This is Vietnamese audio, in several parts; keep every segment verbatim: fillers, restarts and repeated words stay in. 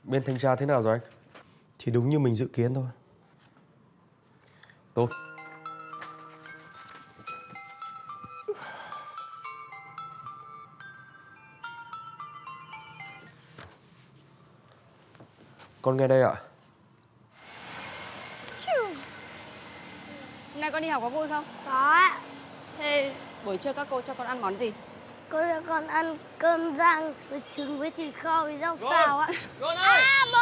Bên thanh tra thế nào rồi anh? Thì đúng như mình dự kiến thôi. Tốt. Con nghe đây ạ. Chù. Hôm nay con đi học có vui không? Có ạ. Thế buổi trưa các cô cho con ăn món gì? Cô cho con ăn cơm rang với trứng với thịt kho với rau xào ạ. Con ơi! À bố!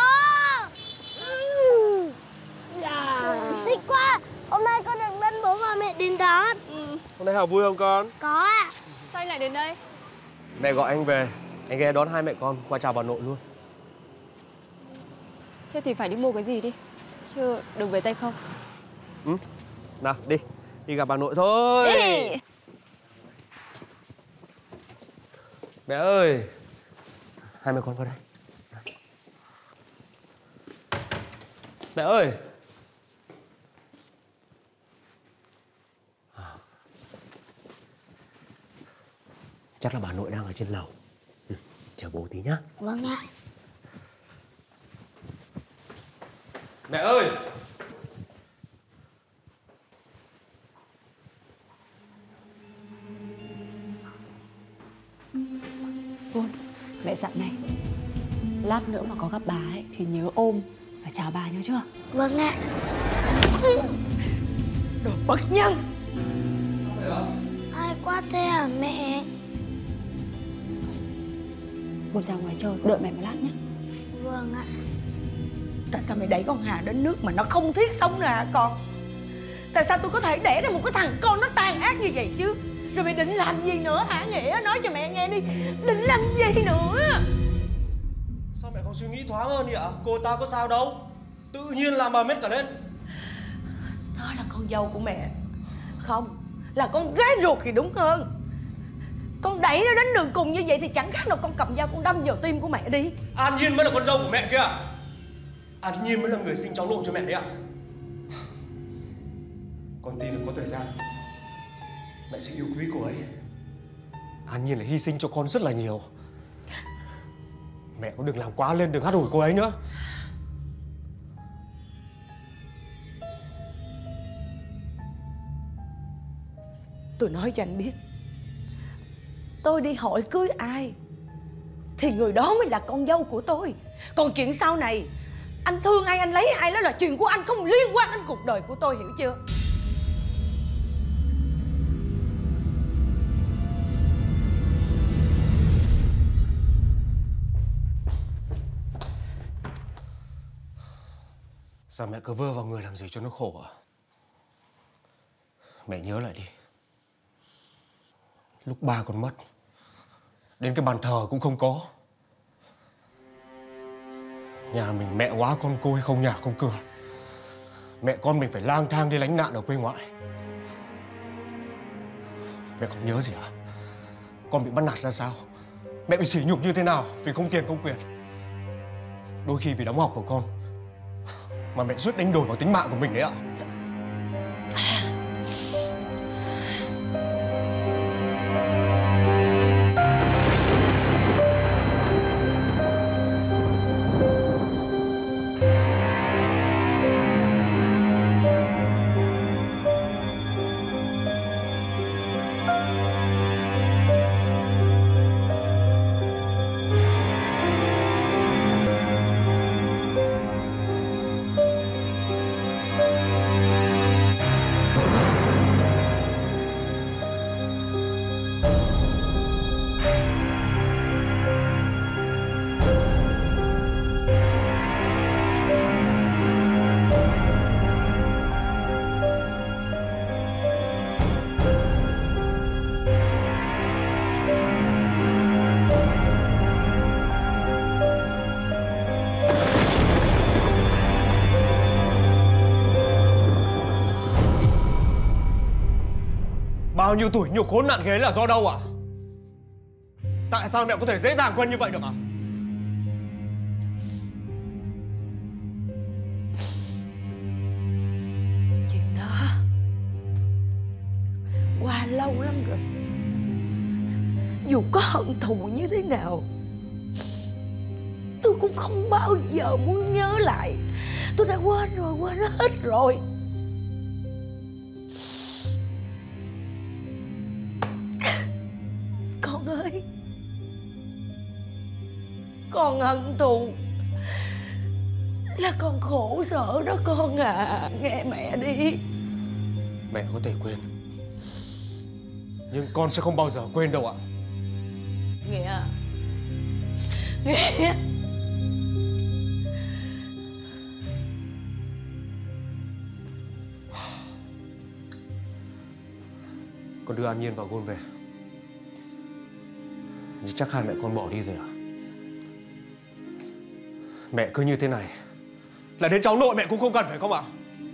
Dạ. Thích quá. Hôm nay con được dẫn bố và mẹ đến đón. Ừ. Hôm nay học vui không con? Có ạ. Sao anh lại đến đây? Mẹ gọi anh về, anh ghé đón hai mẹ con qua chào bà nội luôn. Thế thì phải đi mua cái gì đi, chứ đừng về tay không. Ừ. Nào đi, đi gặp bà nội thôi. Đi. Mẹ ơi, hai mẹ con qua đây. Mẹ ơi. Chắc là bà nội đang ở trên lầu. Ừ, chờ bố tí nhá. Vâng ạ. Mẹ ơi. Vốn, mẹ dặn này, lát nữa mà có gặp bà ấy thì nhớ ôm và chào bà nhớ chưa? Vâng ạ. Đồ bất nhân! Ai quá thế hả mẹ? Vốn ra ngoài chơi, đợi mẹ một lát nhé. Vâng ạ. Tại sao mày đẩy con Hà đến nước mà nó không thiết sống nữa hả con? Tại sao tôi có thể đẻ ra một cái thằng con nó tàn ác như vậy chứ? Rồi mày định làm gì nữa hả Nghĩa? Nói cho mẹ nghe đi. Định làm gì nữa? Sao mẹ không suy nghĩ thoáng hơn vậy ạ? Cô ta có sao đâu. Tự nhiên làm bà mết cả lên. Nó là con dâu của mẹ. Không, là con gái ruột thì đúng hơn. Con đẩy nó đến đường cùng như vậy thì chẳng khác nào con cầm dao con đâm vào tim của mẹ đi. An Nhiên mới là con dâu của mẹ kia. An Nhiên mới là người sinh cháu nội cho mẹ đấy ạ. Con tin là có thời gian mẹ sẽ yêu quý cô ấy. An Nhiên là hy sinh cho con rất là nhiều. Mẹ cũng đừng làm quá lên, đừng hát hủi cô ấy nữa. Tôi nói cho anh biết, tôi đi hỏi cưới ai thì người đó mới là con dâu của tôi. Còn chuyện sau này anh thương ai, anh lấy ai, đó là chuyện của anh, không liên quan đến cuộc đời của tôi, hiểu chưa? Sao mẹ cứ vơ vào người làm gì cho nó khổ à? Mẹ nhớ lại đi. Lúc ba còn mất, đến cái bàn thờ cũng không có. Nhà mình mẹ quá con côi, không nhà không cửa. Mẹ con mình phải lang thang đi lánh nạn ở quê ngoại. Mẹ không nhớ gì à? Con bị bắt nạt ra sao? Mẹ bị sỉ nhục như thế nào vì không tiền không quyền? Đôi khi vì đóng học của con mà mẹ suýt đánh đổi vào tính mạng của mình đấy ạ. Bao nhiêu tuổi nhục khốn nạn ghế là do đâu à? Tại sao mẹ có thể dễ dàng quên như vậy được à? Chuyện đó qua lâu lắm rồi. Dù có hận thù như thế nào, tôi cũng không bao giờ muốn nhớ lại. Tôi đã quên rồi, quên hết rồi. Con ơi, con hận thù là con khổ sở đó con à. Nghe mẹ đi. Mẹ có thể quên, nhưng con sẽ không bao giờ quên đâu ạ. Nghĩa, Nghĩa, con đưa An Nhiên và Gôn về, nhưng chắc hai mẹ con bỏ đi rồi à? Mẹ cứ như thế này là đến cháu nội mẹ cũng không cần phải không ạ?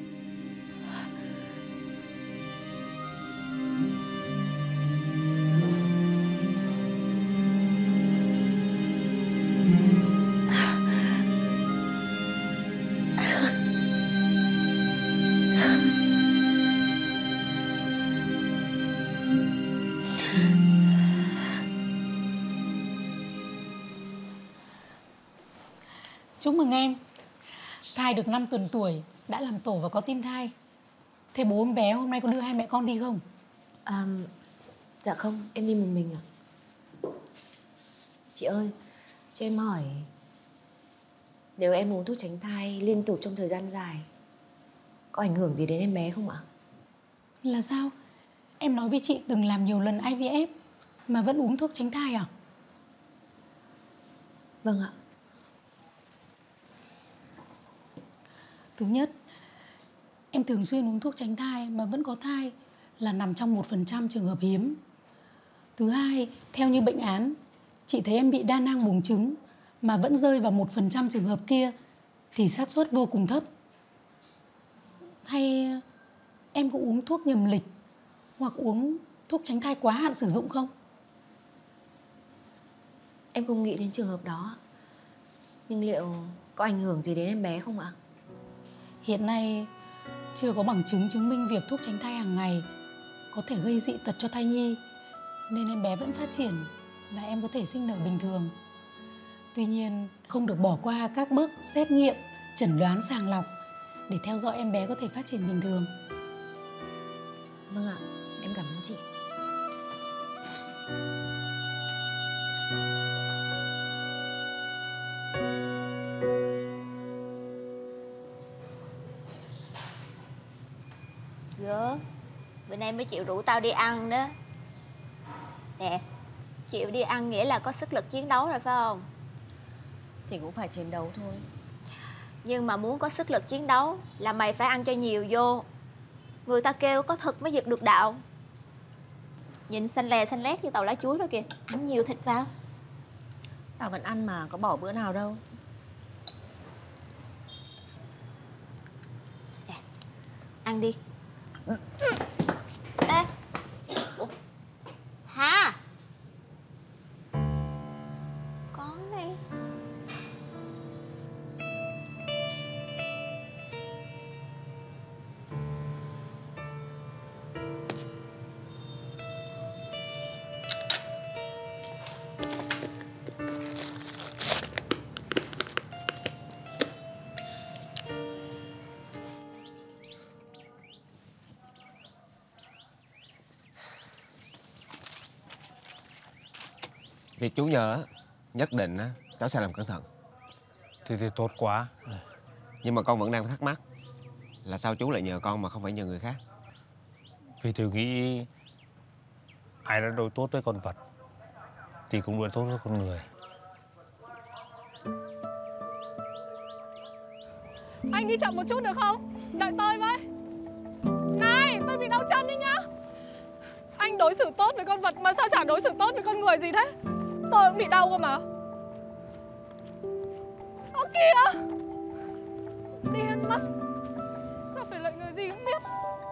Chúc mừng em. Thai được năm tuần tuổi, đã làm tổ và có tim thai. Thế bố em bé hôm nay có đưa hai mẹ con đi không? À, dạ không, em đi một mình ạ. Chị ơi, cho em hỏi, nếu em uống thuốc tránh thai liên tục trong thời gian dài, có ảnh hưởng gì đến em bé không ạ? Là sao? Em nói với chị từng làm nhiều lần I V F mà vẫn uống thuốc tránh thai à? Vâng ạ. Thứ nhất, em thường xuyên uống thuốc tránh thai mà vẫn có thai là nằm trong một phần trăm trường hợp hiếm. Thứ hai, theo như bệnh án, chị thấy em bị đa nang buồng trứng mà vẫn rơi vào một phần trăm trường hợp kia thì xác suất vô cùng thấp. Hay em có uống thuốc nhầm lịch hoặc uống thuốc tránh thai quá hạn sử dụng không? Em không nghĩ đến trường hợp đó. Nhưng liệu có ảnh hưởng gì đến em bé không ạ? Hiện nay chưa có bằng chứng chứng minh việc thuốc tránh thai hàng ngày có thể gây dị tật cho thai nhi, nên em bé vẫn phát triển và em có thể sinh nở bình thường. Tuy nhiên, không được bỏ qua các bước xét nghiệm, chẩn đoán, sàng lọc để theo dõi em bé có thể phát triển bình thường. Vâng ạ, em cảm ơn chị. Gớm, bữa nay mới chịu rủ tao đi ăn đó. Nè, chịu đi ăn nghĩa là có sức lực chiến đấu rồi phải không? Thì cũng phải chiến đấu thôi. Nhưng mà muốn có sức lực chiến đấu là mày phải ăn cho nhiều vô. Người ta kêu có thực mới giật được đạo. Nhìn xanh lè xanh lét như tàu lá chuối đó kìa. Ăn nhiều thịt vào. Tao vẫn ăn mà, có bỏ bữa nào đâu. Nè, ăn đi. Ê, ủa? Hà, con này. Việc chú nhờ nhất định á, cháu sẽ làm cẩn thận. Thì thì tốt quá. Nhưng mà con vẫn đang thắc mắc là sao chú lại nhờ con mà không phải nhờ người khác. Vì tôi nghĩ ai đã đối tốt với con vật thì cũng đối tốt với con người. Anh đi chậm một chút được không? Đợi tôi với. Này, tôi bị đau chân đi nhá. Anh đối xử tốt với con vật mà sao chả đối xử tốt với con người gì thế? Tôi cũng bị đau cơ mà. Ơ kìa, điên mất. Sao phải lợi người gì không biết.